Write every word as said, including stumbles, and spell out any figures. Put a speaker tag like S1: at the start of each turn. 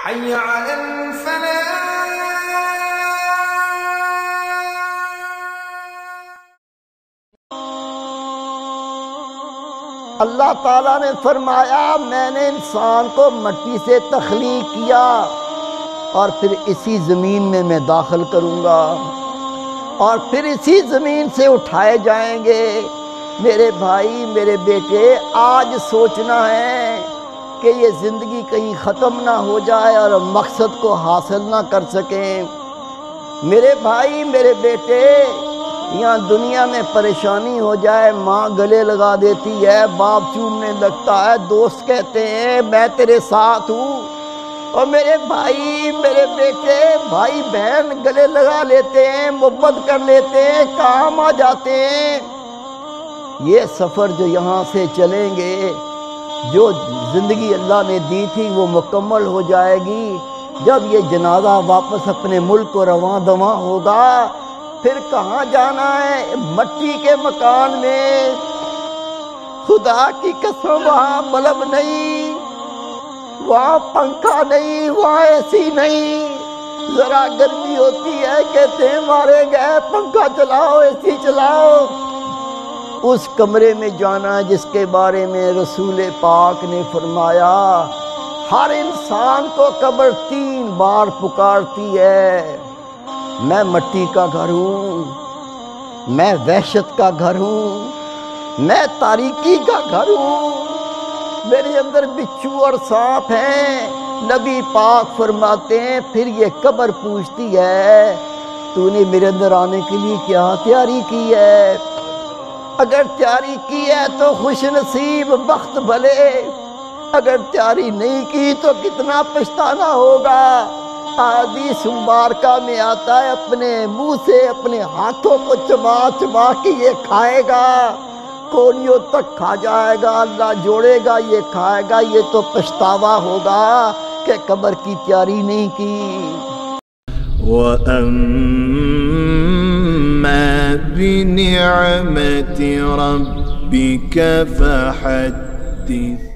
S1: حي على الفلاح.
S2: اللہ تعالیٰ نے فرمایا میں نے انسان کو مٹی سے تخلیق کیا اور پھر اسی زمین میں میں داخل کروں گا اور پھر اسی زمین سے اٹھائے جائیں گے۔ میرے بھائی میرے بیٹے، آج سوچنا ہے کہ یہ زندگی کہیں ختم نہ ہو جائے اور مقصد کو حاصل نہ کر سکیں۔ میرے بھائی میرے بیٹے، یہاں دنیا میں پریشانی ہو جائے، ماں گلے لگا دیتی ہے، باپ چومنے لگتا ہے، دوست کہتے ہیں میں تیرے ساتھ ہوں، اور میرے بھائی میرے بیٹے، بھائی بہن گلے لگا لیتے ہیں، محبت کر لیتے ہیں، کام آ جاتے ہیں۔ یہ سفر جو یہاں سے چلیں گے، جو زندگی اللہ نے دی تھی وہ مکمل ہو جائے گی۔ جب یہ جنازہ واپس اپنے ملک کو رواں دواں ہوگا، پھر کہاں جانا ہے؟ مٹی کے مکان میں۔ خدا کی قسم وہاں بلب نہیں، وہاں پنکھا نہیں، وہاں اے سی نہیں، ذرا گرمی ہوتی ہے کہتے ہیں مارے گئے پنکھا چلاؤ اے سی چلاؤ۔ اس کمرے میں جانا جس کے بارے میں رسول پاک نے فرمایا ہر انسان کو قبر تین بار پکارتی ہے، میں مٹی کا گھر ہوں، میں وحشت کا گھر ہوں، میں تاریکی کا گھر ہوں، میرے اندر بچھو اور سانپ ہیں۔ نبی پاک فرماتے ہیں پھر یہ قبر پوچھتی ہے تو نے میرے اندر آنے کے لیے کیا تیاری کی ہے؟ اگر تیاری کی ہے تو خوش نصیب بخت بھلے، اگر تیاری نہیں کی تو کتنا پچھتانا ہوگا۔ حدیث مبارکہ میں آتا ہے اپنے منہ سے اپنے ہاتھوں کو چبا چبا کے یہ کھائے گا، کونیوں تک کھا جائے گا، اللہ جوڑے گا یہ کھائے گا، یہ تو پچھتاوا ہوگا کہ قبر کی تیاری نہیں کی۔
S3: وَأَمَّا بِنِعْمَةِ رَبِّكَ فَحَدِّثْ